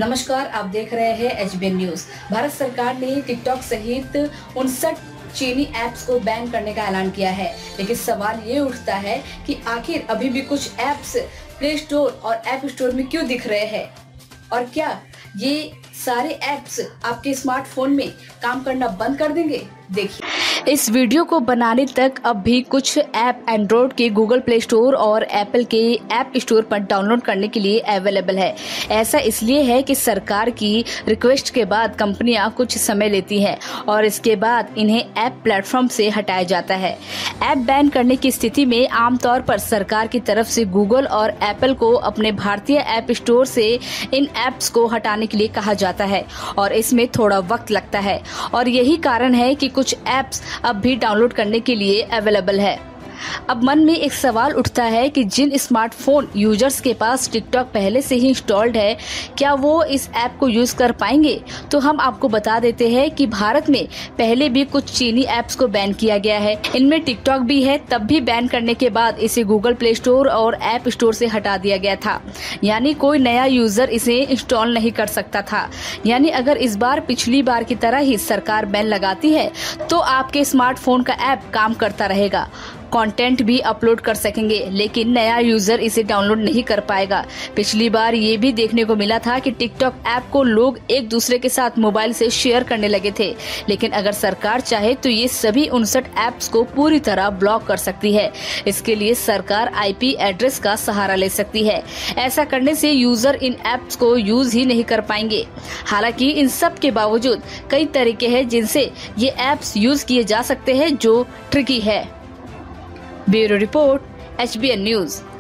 नमस्कार, आप देख रहे हैं HBN न्यूज। भारत सरकार ने टिकटॉक सहित 59 चीनी ऐप्स को बैन करने का ऐलान किया है, लेकिन सवाल ये उठता है कि आखिर अभी भी कुछ ऐप्स प्ले स्टोर और ऐप स्टोर में क्यों दिख रहे हैं और क्या ये सारे ऐप्स आपके स्मार्टफोन में काम करना बंद कर देंगे। देखिए, इस वीडियो को बनाने तक अब भी कुछ ऐप एंड्रॉइड के गूगल प्ले स्टोर और एप्पल के ऐप स्टोर पर डाउनलोड करने के लिए अवेलेबल है। ऐसा इसलिए है कि सरकार की रिक्वेस्ट के बाद कंपनियां कुछ समय लेती हैं और इसके बाद इन्हें ऐप प्लेटफॉर्म से हटाया जाता है। ऐप बैन करने की स्थिति में आमतौर पर सरकार की तरफ से गूगल और एप्पल को अपने भारतीय ऐप स्टोर से इन ऐप्स को हटाने के लिए कहा जाता है और इसमें थोड़ा वक्त लगता है और यही कारण है कि कुछ ऐप्स अब भी डाउनलोड करने के लिए अवेलेबल है। अब मन में एक सवाल उठता है कि जिन स्मार्टफोन यूजर्स के पास टिकटॉक पहले से ही इंस्टॉल्ड है, क्या वो इस ऐप को यूज कर पाएंगे? तो हम आपको बता देते हैं कि भारत में पहले भी कुछ चीनी ऐप्स को बैन किया गया है। इनमें टिकटॉक भी है। तब भी बैन करने के बाद इसे गूगल प्ले स्टोर और ऐप स्टोर से हटा दिया गया था, यानी कोई नया यूजर इसे इंस्टॉल नहीं कर सकता था। यानी अगर इस बार पिछली बार की तरह ही सरकार बैन लगाती है तो आपके स्मार्टफोन का ऐप काम करता रहेगा, कंटेंट भी अपलोड कर सकेंगे, लेकिन नया यूजर इसे डाउनलोड नहीं कर पाएगा। पिछली बार ये भी देखने को मिला था कि टिकटॉक ऐप को लोग एक दूसरे के साथ मोबाइल से शेयर करने लगे थे, लेकिन अगर सरकार चाहे तो ये सभी 59 ऐप्स को पूरी तरह ब्लॉक कर सकती है। इसके लिए सरकार IP एड्रेस का सहारा ले सकती है। ऐसा करने से यूजर इन ऐप्स को यूज ही नहीं कर पाएंगे। हालांकि इन सब के बावजूद कई तरीके हैं जिनसे ये ऐप्स यूज किए जा सकते हैं, जो ट्रिकी है। Bureau report, HBN news.